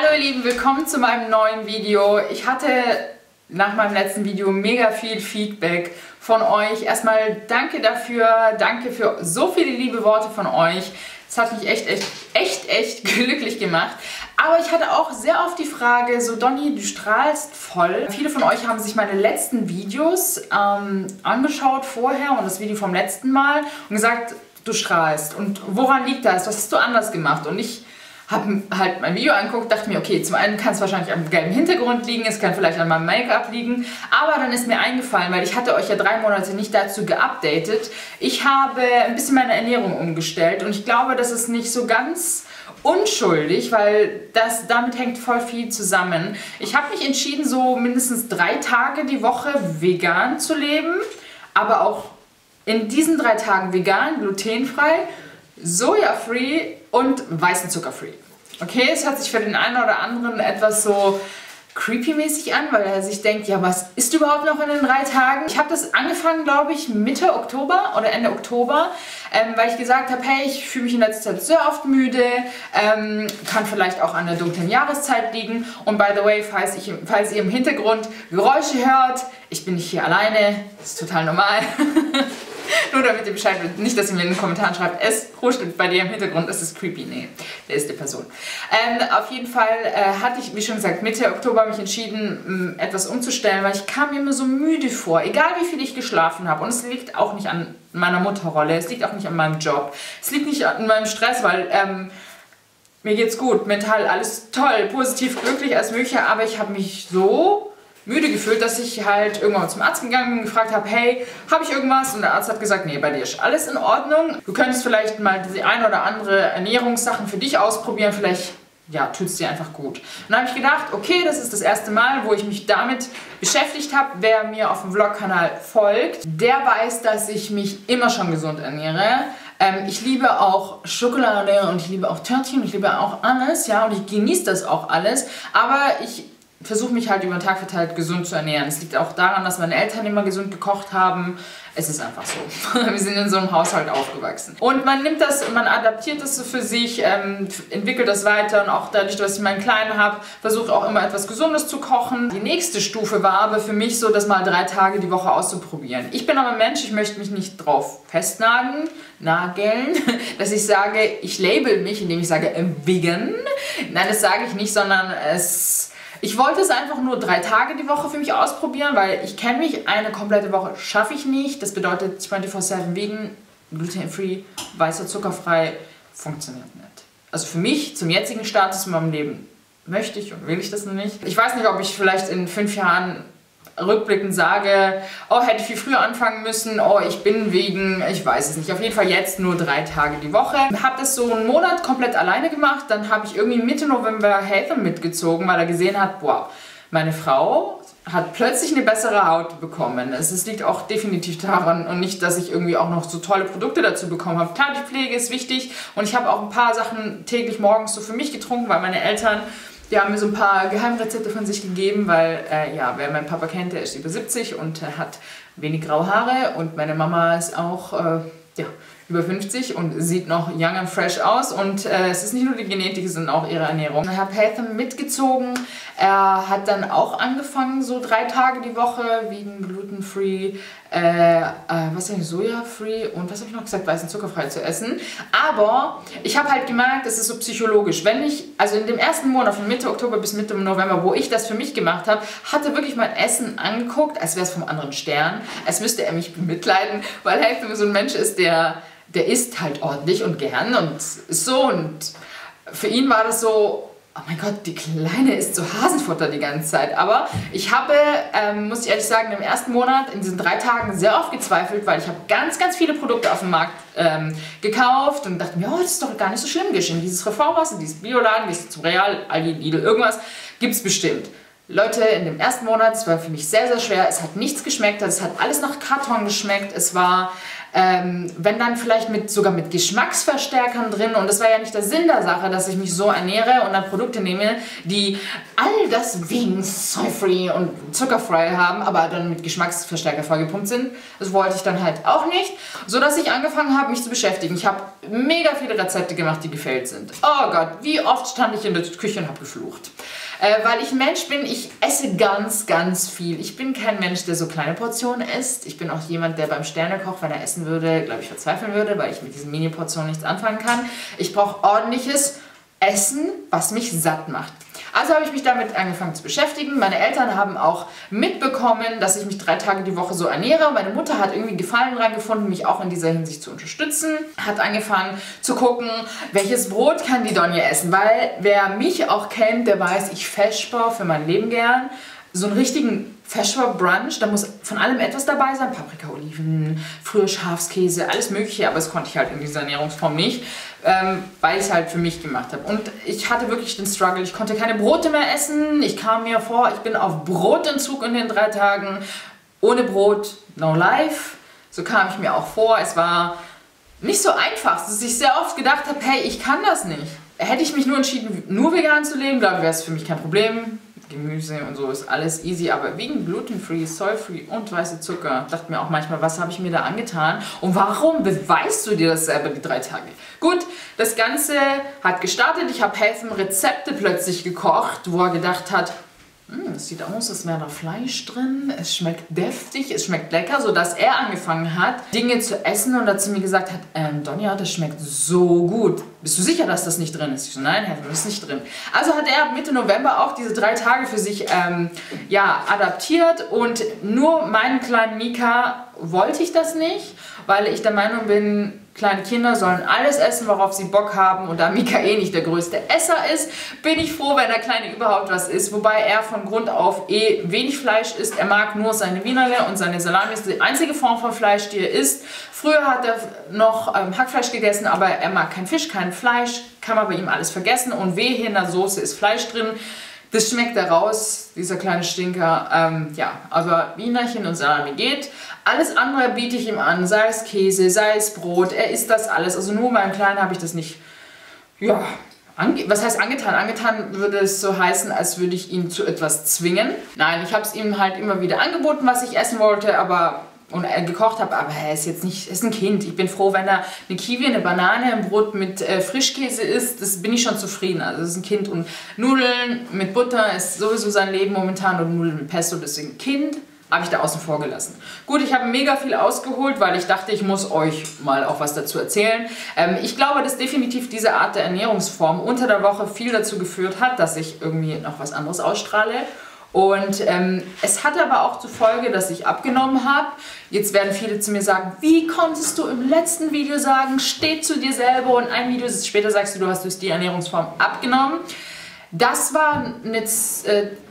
Hallo ihr Lieben, willkommen zu meinem neuen Video. Ich hatte nach meinem letzten Video mega viel Feedback von euch. Erstmal danke dafür, danke für so viele liebe Worte von euch. Das hat mich echt glücklich gemacht. Aber ich hatte auch sehr oft die Frage, so Donny, du strahlst voll. Viele von euch haben sich meine letzten Videos angeschaut vorher und das Video vom letzten Mal und gesagt, du strahlst. Und woran liegt das? Was hast du anders gemacht? Und ich habe halt mein Video angeguckt, dachte mir, okay, zum einen kann es wahrscheinlich am gelben Hintergrund liegen, es kann vielleicht an meinem Make-up liegen, aber dann ist mir eingefallen, weil ich hatte euch ja 3 Monate nicht dazu geupdatet, ich habe ein bisschen meine Ernährung umgestellt und ich glaube, das ist nicht so ganz unschuldig, weil damit hängt voll viel zusammen. Ich habe mich entschieden, so mindestens 3 Tage die Woche vegan zu leben, aber auch in diesen 3 Tagen vegan, glutenfrei, Soja-free und weißen Zucker-free. Okay, es hört sich für den einen oder anderen etwas so creepy-mäßig an, weil er sich denkt, ja, was ist überhaupt noch in den 3 Tagen? Ich habe das angefangen, glaube ich, Mitte Oktober oder Ende Oktober, weil ich gesagt habe, hey, ich fühle mich in letzter Zeit sehr oft müde, kann vielleicht auch an der dunklen Jahreszeit liegen. Und by the way, falls ihr im Hintergrund Geräusche hört, ich bin nicht hier alleine, das ist total normal. Nur damit ihr Bescheid wisst, nicht, dass ihr mir in den Kommentaren schreibt, es kuschelt bei dir im Hintergrund, es ist creepy. Nee, der ist die Person. Auf jeden Fall hatte ich, wie schon gesagt, Mitte Oktober mich entschieden, etwas umzustellen, weil ich kam mir immer so müde vor, egal wie viel ich geschlafen habe. Und es liegt auch nicht an meiner Mutterrolle, es liegt auch nicht an meinem Job, es liegt nicht an meinem Stress, weil mir geht's gut, mental alles toll, positiv, glücklich, alles mögliche, aber ich habe mich so müde gefühlt, dass ich halt irgendwann zum Arzt gegangen bin und gefragt habe, hey, habe ich irgendwas? Und der Arzt hat gesagt, nee, bei dir ist alles in Ordnung. Du könntest vielleicht mal die ein oder andere Ernährungssachen für dich ausprobieren, vielleicht ja, tut es dir einfach gut. Und dann habe ich gedacht, okay, das ist das erste Mal, wo ich mich damit beschäftigt habe. Wer mir auf dem Vlog-Kanal folgt, der weiß, dass ich mich immer schon gesund ernähre. Ich liebe auch Schokolade und ich liebe auch Törtchen und ich liebe auch alles, ja, und ich genieße das auch alles, aber ich versuche mich halt über den Tag verteilt gesund zu ernähren. Es liegt auch daran, dass meine Eltern immer gesund gekocht haben. Es ist einfach so. Wir sind in so einem Haushalt aufgewachsen. Und man nimmt das, man adaptiert das so für sich, entwickelt das weiter und auch dadurch, dass ich meinen Kleinen habe, versuche auch immer etwas Gesundes zu kochen. Die nächste Stufe war aber für mich so, das mal 3 Tage die Woche auszuprobieren. Ich bin aber ein Mensch, ich möchte mich nicht drauf festnageln, dass ich sage, ich label mich, indem ich sage vegan. Nein, das sage ich nicht, sondern ich wollte es einfach nur 3 Tage die Woche für mich ausprobieren, weil ich kenne mich, eine komplette Woche schaffe ich nicht. Das bedeutet 24/7 vegan, glutenfree, weißer zuckerfrei, funktioniert nicht. Also für mich, zum jetzigen Status in meinem Leben, möchte ich und will ich das noch nicht. Ich weiß nicht, ob ich vielleicht in 5 Jahren rückblickend sage, oh, hätte ich viel früher anfangen müssen, oh, ich bin wegen, ich weiß es nicht, auf jeden Fall jetzt nur 3 Tage die Woche. Habe das so einen Monat komplett alleine gemacht, dann habe ich irgendwie Mitte November Hatham mitgezogen, weil er gesehen hat, boah, meine Frau hat plötzlich eine bessere Haut bekommen. Es liegt auch definitiv daran und nicht, dass ich irgendwie auch noch so tolle Produkte dazu bekommen habe. Klar, die Pflege ist wichtig und ich habe auch ein paar Sachen täglich morgens so für mich getrunken, weil meine Eltern, die haben mir so ein paar Geheimrezepte von sich gegeben, weil, ja, wer meinen Papa kennt, der ist über 70 und hat wenig graue Haare und meine Mama ist auch, ja, über 50 und sieht noch young and fresh aus und es ist nicht nur die Genetik, sondern auch ihre Ernährung. Ich habe Hatham mitgezogen, er hat dann auch angefangen, so 3 Tage die Woche vegan, glutenfree, was habe ich, Soja-free und was habe ich noch gesagt, weißen zuckerfrei zu essen. Aber ich habe halt gemerkt, es ist so psychologisch, wenn ich, also in dem ersten Monat von Mitte Oktober bis Mitte November, wo ich das für mich gemacht habe, hatte wirklich mein Essen angeguckt, als wäre es vom anderen Stern, als müsste er mich bemitleiden, weil Hatham so ein Mensch ist, der isst halt ordentlich und gern und so, und für ihn war das so, oh mein Gott, die Kleine isst so Hasenfutter die ganze Zeit. Aber ich habe, muss ich ehrlich sagen, im ersten Monat, in diesen 3 Tagen sehr oft gezweifelt, weil ich habe ganz viele Produkte auf dem Markt gekauft und dachte mir, oh, das ist doch gar nicht so schlimm, geschehen. Dieses Reformwasser, dieses Bioladen, dieses zum Real, Aldi, Lidl, irgendwas gibt es bestimmt. Leute, in dem ersten Monat, es war für mich sehr, sehr schwer. Es hat nichts geschmeckt, es hat alles nach Karton geschmeckt. Es war, wenn dann vielleicht sogar mit Geschmacksverstärkern drin. Und das war ja nicht der Sinn der Sache, dass ich mich so ernähre und dann Produkte nehme, die all das vegan, soy-free und zuckerfrei haben, aber dann mit Geschmacksverstärker vollgepumpt sind. Das wollte ich dann halt auch nicht, sodass ich angefangen habe, mich zu beschäftigen. Ich habe mega viele Rezepte gemacht, die gefällt sind. Oh Gott, wie oft stand ich in der Küche und habe geflucht. Weil ich ein Mensch bin, ich esse ganz, ganz viel. Ich bin kein Mensch, der so kleine Portionen isst. Ich bin auch jemand, der beim Sternekoch, wenn er essen würde, glaube ich, verzweifeln würde, weil ich mit diesen Mini-Portionen nichts anfangen kann. Ich brauche ordentliches Essen, was mich satt macht. Also habe ich mich damit angefangen zu beschäftigen. Meine Eltern haben auch mitbekommen, dass ich mich 3 Tage die Woche so ernähre. Meine Mutter hat irgendwie Gefallen dran gefunden, mich auch in dieser Hinsicht zu unterstützen. Hat angefangen zu gucken, welches Brot kann die Donja essen. Weil wer mich auch kennt, der weiß, ich feschbar für mein Leben gern. So einen richtigen Feschbar-Brunch, da muss von allem etwas dabei sein. Paprika, Oliven, früher Schafskäse, alles mögliche. Aber das konnte ich halt in dieser Ernährungsform nicht, weil ich es halt für mich gemacht habe. Und ich hatte wirklich den Struggle. Ich konnte keine Brote mehr essen. Ich kam mir vor, ich bin auf Brotentzug in den 3 Tagen. Ohne Brot, no life. So kam ich mir auch vor. Es war nicht so einfach, dass ich sehr oft gedacht habe, hey, ich kann das nicht. Hätte ich mich nur entschieden, nur vegan zu leben, glaube ich, wäre es für mich kein Problem. Gemüse und so ist alles easy, aber wegen glutenfree, soy-free und weiße Zucker, dachte mir auch manchmal, was habe ich mir da angetan und warum beweist du dir das selber die 3 Tage? Gut, das Ganze hat gestartet, ich habe Helfen Rezepte plötzlich gekocht, wo er gedacht hat, es sieht aus, als wäre da Fleisch drin, es schmeckt deftig, es schmeckt lecker, sodass er angefangen hat, Dinge zu essen und dazu mir gesagt hat, Donja, das schmeckt so gut. Bist du sicher, dass das nicht drin ist? Ich so, nein, Herr, das ist nicht drin. Also hat er Mitte November auch diese 3 Tage für sich adaptiert und nur meinen kleinen Mika wollte ich das nicht, weil ich der Meinung bin, kleine Kinder sollen alles essen, worauf sie Bock haben. Und da Mika eh nicht der größte Esser ist, bin ich froh, wenn der Kleine überhaupt was isst. Wobei er von Grund auf wenig Fleisch isst. Er mag nur seine Wienerle und seine Salami. Das ist die einzige Form von Fleisch, die er isst. Früher hat er noch Hackfleisch gegessen, aber er mag kein Fisch, kein Fleisch. Kann man bei ihm alles vergessen. Und wehe, in der Soße ist Fleisch drin. Das schmeckt er raus, dieser kleine Stinker. Ja, aber Wienerchen und Salami geht. Alles andere biete ich ihm an, sei es Käse, sei es Brot, er isst das alles. Also nur beim Kleinen habe ich das nicht, ja, was heißt angetan? Angetan würde es so heißen, als würde ich ihn zu etwas zwingen. Nein, ich habe es ihm halt immer wieder angeboten, was ich essen wollte, und gekocht habe, aber er ist jetzt nicht, er ist ein Kind. Ich bin froh, wenn er eine Kiwi, eine Banane, ein Brot mit Frischkäse isst, das bin ich schon zufrieden. Also das ist ein Kind und Nudeln mit Butter ist sowieso sein Leben momentan und Nudeln mit Pesto, deswegen Kind habe ich da außen vor gelassen. Gut, ich habe mega viel ausgeholt, weil ich dachte, ich muss euch mal auch was dazu erzählen. Ich glaube, dass definitiv diese Art der Ernährungsform unter der Woche viel dazu geführt hat, dass ich irgendwie noch was anderes ausstrahle. Und es hat aber auch zur Folge, dass ich abgenommen habe. Jetzt werden viele zu mir sagen, wie konntest du im letzten Video sagen, steh zu dir selber und ein Video später sagst du hast durch die Ernährungsform abgenommen. Das war jetzt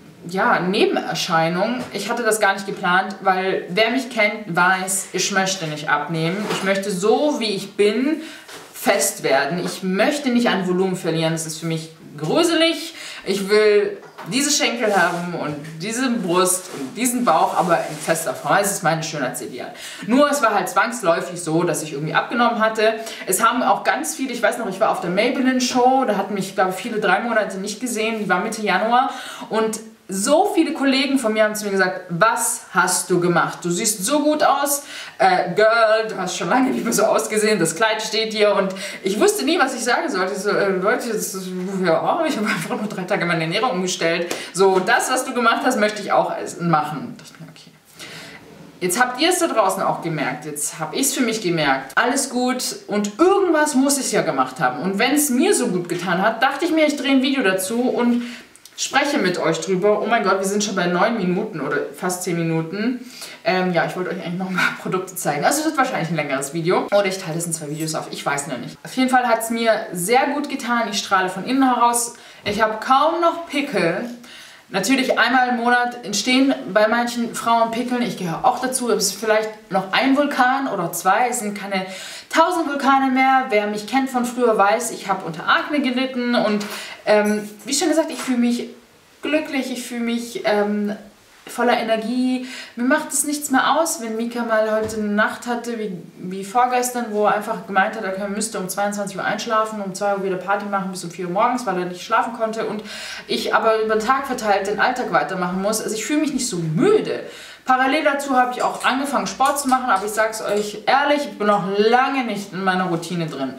Nebenerscheinung. Ich hatte das gar nicht geplant, weil wer mich kennt, weiß, ich möchte nicht abnehmen. Ich möchte so, wie ich bin, fest werden. Ich möchte nicht an Volumen verlieren. Das ist für mich gruselig. Ich will diese Schenkel haben und diese Brust und diesen Bauch, aber in fester Form. Das ist mein Schönheitsideal. Nur es war halt zwangsläufig so, dass ich irgendwie abgenommen hatte. Es haben auch ganz viele, ich weiß noch, ich war auf der Maybelline Show, da hatten mich, glaube ich, viele 3 Monate nicht gesehen, die war Mitte Januar und so viele Kollegen von mir haben zu mir gesagt, was hast du gemacht? Du siehst so gut aus, Girl, du hast schon lange nicht mehr so ausgesehen, das Kleid steht hier und ich wusste nie, was ich sagen sollte. Ich so, Leute, ich habe einfach nur 3 Tage meine Ernährung umgestellt. So, das, was du gemacht hast, möchte ich auch machen. Ich dachte mir, okay. Jetzt habt ihr es da draußen auch gemerkt, jetzt habe ich es für mich gemerkt. Alles gut und irgendwas muss ich ja gemacht haben. Und wenn es mir so gut getan hat, dachte ich mir, ich drehe ein Video dazu und spreche mit euch drüber. Oh mein Gott, wir sind schon bei 9 Minuten oder fast 10 Minuten. Ja, ich wollte euch eigentlich noch ein paar Produkte zeigen. Also es wird wahrscheinlich ein längeres Video. Oder ich teile es in 2 Videos auf. Ich weiß noch nicht. Auf jeden Fall hat es mir sehr gut getan. Ich strahle von innen heraus. Ich habe kaum noch Pickel. Natürlich einmal im Monat entstehen bei manchen Frauen Pickeln. Ich gehöre auch dazu. Es ist vielleicht noch ein Vulkan oder 2. Es sind keine 1000 Vulkane mehr. Wer mich kennt von früher weiß, ich habe unter Akne gelitten. Und wie schon gesagt, ich fühle mich glücklich, ich fühle mich voller Energie. Mir macht es nichts mehr aus, wenn Mika mal heute eine Nacht hatte, wie vorgestern, wo er einfach gemeint hat, er müsste um 22 Uhr einschlafen, um 2 Uhr wieder Party machen bis um 4 Uhr morgens, weil er nicht schlafen konnte und ich aber über den Tag verteilt den Alltag weitermachen muss. Also ich fühle mich nicht so müde. Parallel dazu habe ich auch angefangen Sport zu machen, aber ich sage es euch ehrlich, ich bin noch lange nicht in meiner Routine drin.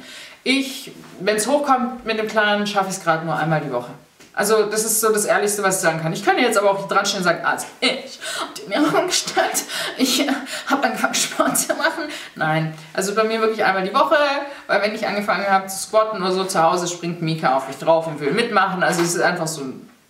Wenn es hochkommt mit dem Kleinen, schaffe ich es gerade nur einmal die Woche. Also das ist so das Ehrlichste, was ich sagen kann. Ich könnte jetzt aber auch dran stehen und sagen, also ich habe die Ernährung gestellt, ich habe angefangen Sport zu machen. Nein, also bei mir wirklich einmal die Woche, weil wenn ich angefangen habe zu squatten oder so zu Hause, springt Mika auf mich drauf und will mitmachen. Also es ist einfach so,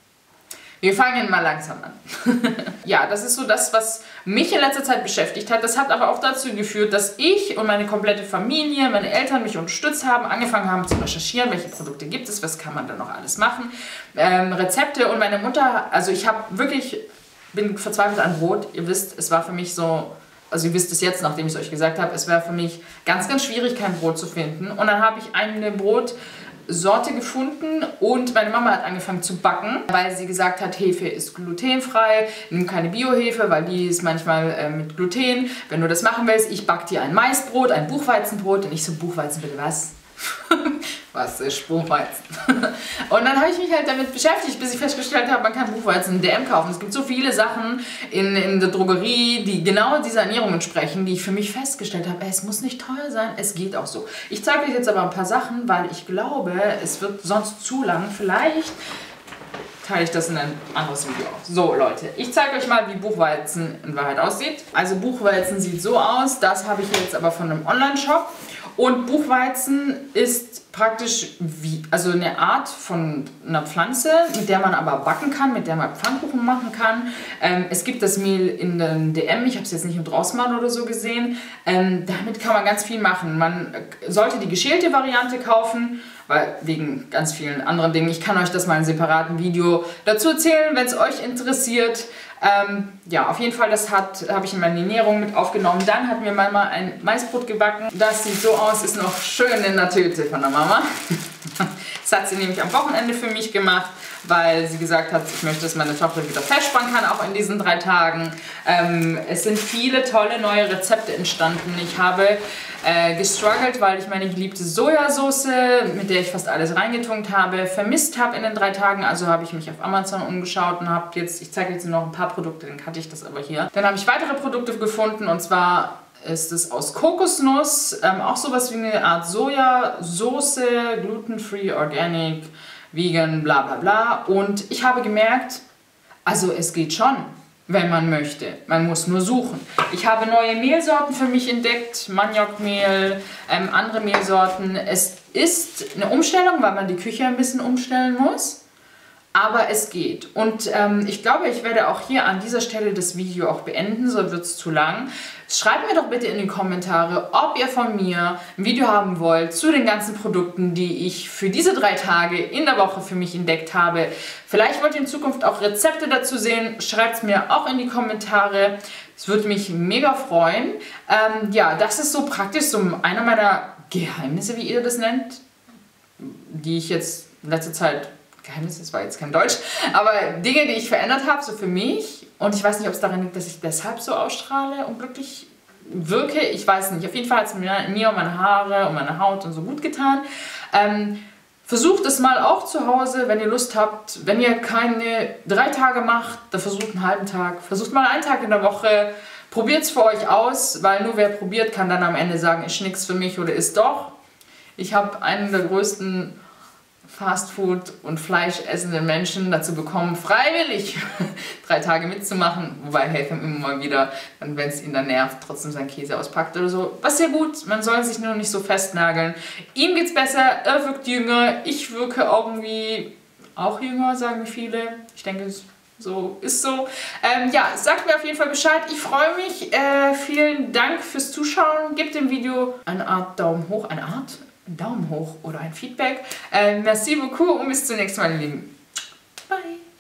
wir fangen mal langsam an. Ja, das ist so das, was mich in letzter Zeit beschäftigt hat. Das hat aber auch dazu geführt, dass ich und meine komplette Familie, meine Eltern mich unterstützt haben, angefangen haben zu recherchieren, welche Produkte gibt es, was kann man da noch alles machen, Rezepte und meine Mutter, also ich bin verzweifelt an Brot. Ihr wisst, es war für mich so, also ihr wisst es jetzt, nachdem ich es euch gesagt habe, es war für mich ganz, ganz schwierig, kein Brot zu finden. Und dann habe ich eine Brotsorte gefunden und meine Mama hat angefangen zu backen, weil sie gesagt hat, Hefe ist glutenfrei, nimm keine Biohefe, weil die ist manchmal mit Gluten. Wenn du das machen willst, ich backe dir ein Maisbrot, ein Buchweizenbrot und ich so, Buchweizen bitte was? Was ist Buchweizen? Und dann habe ich mich halt damit beschäftigt, bis ich festgestellt habe, man kann Buchweizen in DM kaufen. Es gibt so viele Sachen in der Drogerie, die genau dieser Ernährung entsprechen, die ich für mich festgestellt habe, es muss nicht teuer sein, es geht auch so. Ich zeige euch jetzt aber ein paar Sachen, weil ich glaube, es wird sonst zu lang. Vielleicht teile ich das in ein anderes Video auf. So Leute, ich zeige euch mal, wie Buchweizen in Wahrheit aussieht. Also Buchweizen sieht so aus, das habe ich jetzt aber von einem Online-Shop. Und Buchweizen ist praktisch also eine Art von einer Pflanze, mit der man aber backen kann, mit der man Pfannkuchen machen kann. Es gibt das Mehl in den DM, ich habe es jetzt nicht im Rossmann oder so gesehen. Damit kann man ganz viel machen. Man sollte die geschälte Variante kaufen, weil wegen ganz vielen anderen Dingen. Ich kann euch das mal in einem separaten Video dazu erzählen, wenn es euch interessiert. Ja, auf jeden Fall, das habe ich in meine Ernährung mit aufgenommen. Dann hat mir Mama ein Maisbrot gebacken. Das sieht so aus, ist noch schön in der Tüte von der Mama. Das hat sie nämlich am Wochenende für mich gemacht, weil sie gesagt hat, ich möchte, dass meine Tochter wieder festspannen kann, auch in diesen 3 Tagen. Es sind viele tolle neue Rezepte entstanden. Ich habe gestruggelt, weil ich meine geliebte Sojasauce, mit der ich fast alles reingetunkt habe, vermisst habe in den 3 Tagen. Also habe ich mich auf Amazon umgeschaut und habe jetzt, ich zeige jetzt noch ein paar Produkte, dann kannte ich das aber hier. Dann habe ich weitere Produkte gefunden und zwar ist es aus Kokosnuss, auch sowas wie eine Art Sojasauce, gluten-free, organic, vegan, bla bla bla. Und ich habe gemerkt, also es geht schon, wenn man möchte. Man muss nur suchen. Ich habe neue Mehlsorten für mich entdeckt, Maniokmehl, andere Mehlsorten. Es ist eine Umstellung, weil man die Küche ein bisschen umstellen muss. Aber es geht. Und ich glaube, ich werde auch hier an dieser Stelle das Video auch beenden, so wird es zu lang. Schreibt mir doch bitte in die Kommentare, ob ihr von mir ein Video haben wollt zu den ganzen Produkten, die ich für diese 3 Tage in der Woche für mich entdeckt habe. Vielleicht wollt ihr in Zukunft auch Rezepte dazu sehen. Schreibt es mir auch in die Kommentare. Es würde mich mega freuen. Ja, das ist so praktisch so einer meiner Geheimnisse, wie ihr das nennt, die ich jetzt in letzter Zeit... Geheimnis, das war jetzt kein Deutsch, aber Dinge, die ich verändert habe, so für mich. Und ich weiß nicht, ob es daran liegt, dass ich deshalb so ausstrahle und glücklich wirke. Ich weiß nicht. Auf jeden Fall hat es mir und meine Haare und meine Haut und so gut getan. Versucht es mal auch zu Hause, wenn ihr Lust habt. Wenn ihr keine 3 Tage macht, dann versucht einen halben Tag. Versucht mal einen Tag in der Woche. Probiert es für euch aus, weil nur wer probiert, kann dann am Ende sagen, ist nichts für mich oder ist doch. Ich habe einen der größten Fastfood- und Fleisch essenden Menschen dazu bekommen, freiwillig 3 Tage mitzumachen, wobei helfen immer mal wieder, wenn es ihn dann nervt, trotzdem seinen Käse auspackt oder so. Was ja gut, man soll sich nur nicht so festnageln. Ihm geht's besser, er wirkt jünger, ich wirke irgendwie auch jünger, sagen viele. Ich denke, so ist so. Ja, sagt mir auf jeden Fall Bescheid. Ich freue mich. Vielen Dank fürs Zuschauen. Gebt dem Video eine Art Daumen hoch, einen Daumen hoch oder ein Feedback. Merci beaucoup und bis zum nächsten Mal, ihr Lieben.